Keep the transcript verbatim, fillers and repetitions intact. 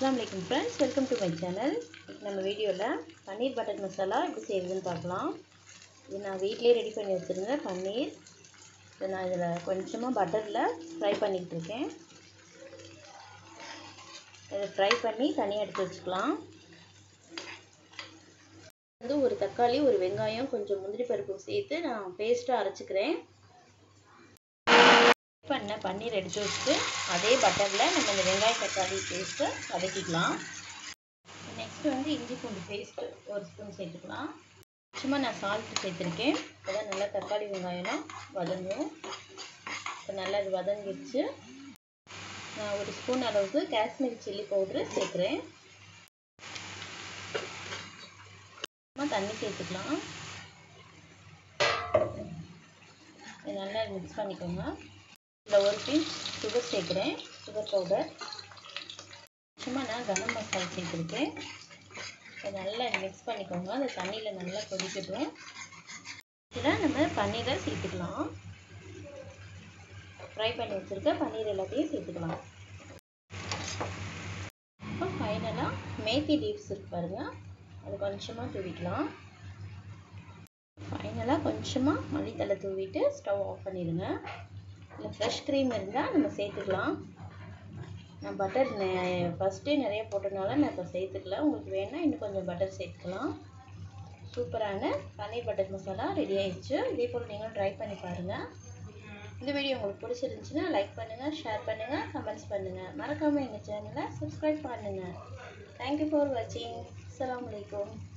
अस्सलाम वालेकुम friends, welcome to my channel. நம்ம வீடியோவில் பன்னீர் பட்டர் மசாலா எப்படி செய்யுதுன்னு பார்க்கலாம். இது நான் வீட்டிலே ரெடி பண்ணி வச்சுருந்தேன் பன்னீர். இதை நான் இதில் கொஞ்சமாக பட்டரில் ஃப்ரை பண்ணிக்கிட்டு இருக்கேன். இதை ஃப்ரை பண்ணி தனியாக எடுத்து வச்சுக்கலாம். வந்து ஒரு தக்காளி, ஒரு வெங்காயம், கொஞ்சம் முந்திரி பருப்பு சேர்த்து நான் பேஸ்ட்டாக அரைச்சிக்கிறேன். பண்ண பன்னீர் எடுத்து வச்சுட்டு அதே பட்டரில் நம்ம இந்த வெங்காய தக்காளி பேஸ்ட்டை வதக்கிக்கலாம். நெக்ஸ்ட் வந்து இஞ்சி பூண்டு பேஸ்ட்டு ஒரு ஸ்பூன் சேர்த்துக்கலாம். சும்மா நான் சால்ட்டு சேர்த்துருக்கேன். அப்போதான் நல்லா தக்காளி வெங்காயம்லாம் வதங்கும். இப்போ நல்லா இது வதங்கிடுச்சு. நான் ஒரு ஸ்பூன் அளவுக்கு காஷ்மீரி சில்லி பவுட்ரு சேர்க்குறேன். தண்ணி சேர்த்துக்கலாம். நல்லா மிக்ஸ் பண்ணிக்கோங்க. இதில் ஒரு பிஞ்ச் சுகர் சேர்க்குறேன், சுகர் பவுடர். சும்மா நான் கரம் மசாலா சேர்த்துருக்கேன். இதை நல்லா மிக்ஸ் பண்ணிக்கோங்க. அந்த தண்ணியில் நல்லா கொதிக்கட்டும். இதில் நம்ம பன்னீரை சேர்த்துக்கலாம். ஃப்ரை பண்ணி வச்சுருக்க பன்னீர் எல்லாத்தையும் சேர்த்துக்கலாம். இப்போ ஃபைனலாக மேத்தி லீவ்ஸ் இருக்கு பாருங்கள், அது கொஞ்சமாக தூவிக்கலாம். ஃபைனலாக கொஞ்சமாக மல்லித்தலை தூவிட்டு ஸ்டவ் ஆஃப் பண்ணிடுங்க. இல்லை ஃப்ரெஷ் க்ரீம் இருந்தால் நம்ம சேர்த்துக்கலாம். நான் பட்டர் ஃபஸ்ட்டே நிறைய போட்டதுனால நான் இப்போ சேர்த்துக்கல. உங்களுக்கு வேணால் இன்னும் கொஞ்சம் பட்டர் சேர்த்துக்கலாம். சூப்பரான பன்னீர் பட்டர் மசாலா ரெடி ஆயிடுச்சு. இதே போல் நீங்களும் ட்ரை பண்ணி பாருங்கள். இந்த வீடியோ உங்களுக்கு பிடிச்சிருந்துச்சுன்னா லைக் பண்ணுங்கள், ஷேர் பண்ணுங்கள், கமெண்ட்ஸ் பண்ணுங்கள். மறக்காமல் எங்கள் சேனலை சப்ஸ்கிரைப் பண்ணுங்கள். தேங்க்யூ ஃபார் வாட்சிங். அஸ்ஸலாமு அலைக்கும்.